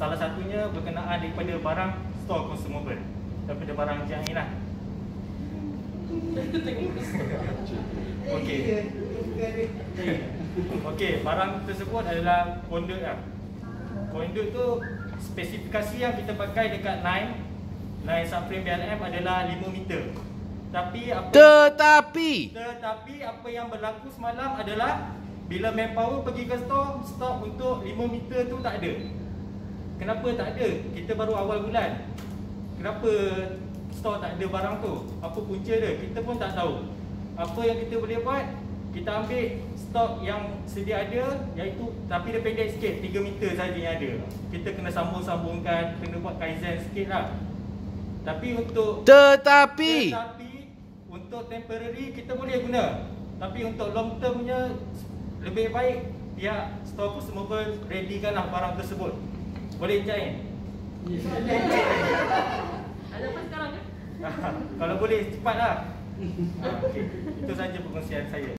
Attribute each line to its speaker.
Speaker 1: Salah satunya berkenaan daripada barang store consumable, daripada barang macam ni lah. Okey. Okey, barang tersebut adalah conduit lah. Conduit tu spesifikasi yang kita pakai dekat line subframe BLM adalah 5 meter. Tetapi apa yang berlaku semalam adalah bila manpower pergi ke store, stok untuk 5 meter tu tak ada. Kenapa tak ada? Kita baru awal bulan. Kenapa store tak ada barang tu? Apa punca dia? Kita pun tak tahu. Apa yang kita boleh buat? Kita ambil stok yang sedia ada, iaitu tapi dia pendek sikit, 3 meter saja yang ada. Kita kena sambung-sambungkan, kena buat kaizen sikit lah. Tapi untuk untuk temporary kita boleh guna. Tapi untuk long termnya lebih baik pihak store consumable readykanlah barang tersebut. Boleh Encik?
Speaker 2: Ada apa sekarang kan?
Speaker 1: Kalau boleh cepatlah. Okey, itu saja perkongsian saya.